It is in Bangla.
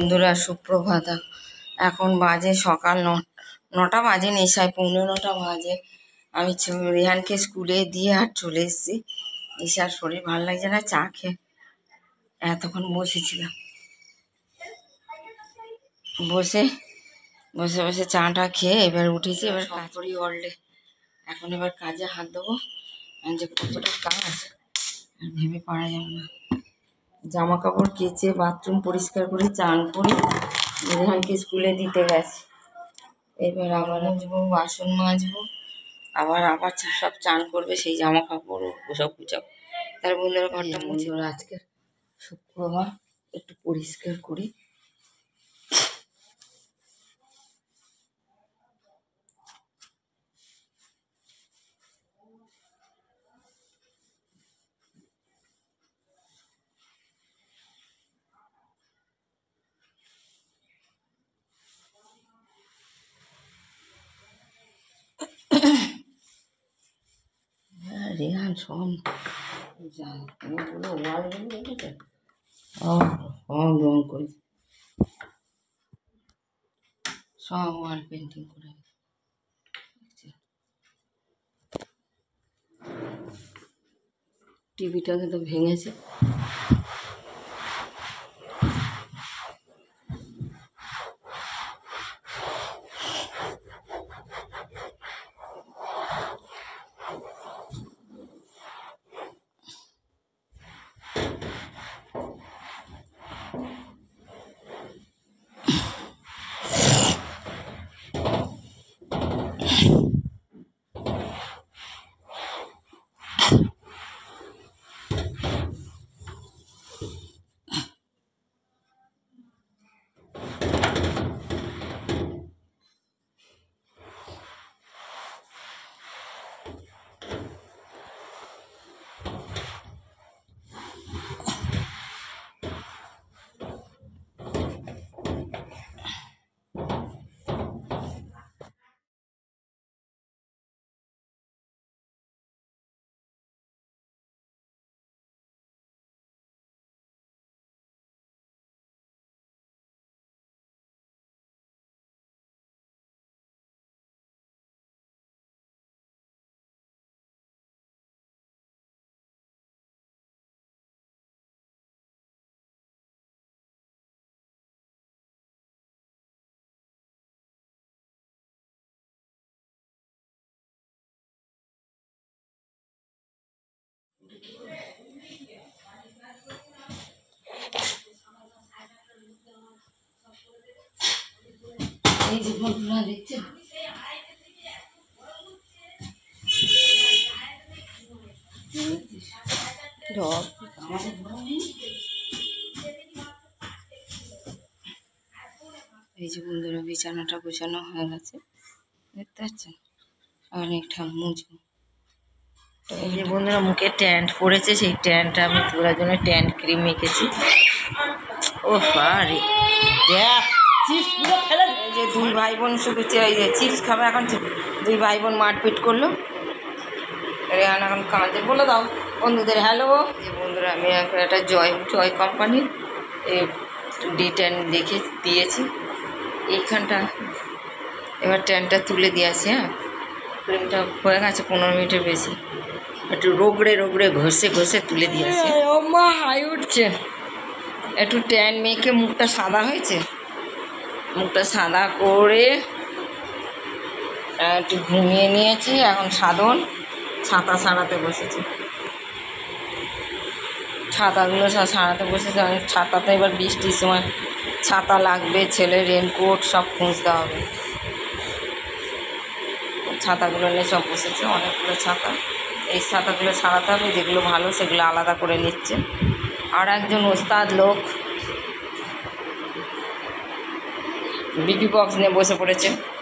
বন্ধুরা সুপ্রভাত। এখন বাজে সকাল 9টা বাজে, নেশায় 9:45 বাজে। আমি রেহানকে স্কুলে দিয়ে আর চলে এসেছি। ঈশার শরীর ভালো লাগছে না, চা খেয়ে এতক্ষণ বসেছিলাম। বসে বসে বসে চাটা খেয়ে এবার উঠেছি। এবার কাজ করি অলডে। এখন এবার কাজে হাত দেবো। যে কতটা কাজ ভেবে পারা যাবে না। জামা কাপড় কেচে বাথরুম পরিষ্কার করে চান করে রেহানকে স্কুলে দিতে গেছে। এবার আবার মাজবো, বাসন মাজবো, আবার সব চান করবে, সেই জামা কাপড় ওসব গুছাবো। তার বন্ধুরা ঘরটা মুছে। আজকে শুক্রবার, একটু পরিষ্কার করি। রেহান সব ওয়ালগুলো দেখেছে, সব রং করে, সব ওয়াল পেন্টিং করে। টিভিটাকে তো ভেঙেছে। এই যে বন্ধুরা দেখছেন, এই যে বন্ধুরা বিছানাটা গোছানো হয়ে গেছে, দেখতে পাচ্ছেন। অনেকটা মুছবো। এই যে বন্ধুরা মুখে ট্যান্ট পড়েছে, সেই ট্যান্টটা আমি তোলার জন্য ট্যান্ট ক্রিম মেখেছি। ও আরে এই যে দুই ভাই বোন শুধু এই যে চিপস খাবে। এখন দুই ভাই বোন মারপিট করলো। রেহান এখন কাঁদে। বলে দাও বন্ধুদের হ্যালো। যে বন্ধুরা আমি এখন একটা জয় কোম্পানির D10 দেখে দিয়েছি এইখানটা। এবার ট্যানটা তুলে দিয়েছি। হ্যাঁ, ক্রিমটা হয়ে গেছে 15 মিনিটের বেশি। একটু রোগড়ে ঘষে তুলে দিয়েছি। ও মা হাই উঠছে। একটু ট্যান মেখে মুখটা সাদা হয়েছে, মুখটা সাদা করে একটু ঘুমিয়ে নিয়েছি। এখন ছাতা সারাতে বসেছি। ছাতাগুলো সব সারাতে বসেছি। ছাতা তো এবার বৃষ্টির সময় ছাতা লাগবে, ছেলে রেনকোট সব খুঁজতে হবে। ছাতাগুলো নিয়ে সব বসেছে, অনেকগুলো ছাতা। এই ছাতাগুলো সারাতে হবে, যেগুলো ভালো সেগুলো আলাদা করে নিচ্ছে। আর একজন ওস্তাদ লোক বিপি বক্স নিয়ে বসে পড়েছে।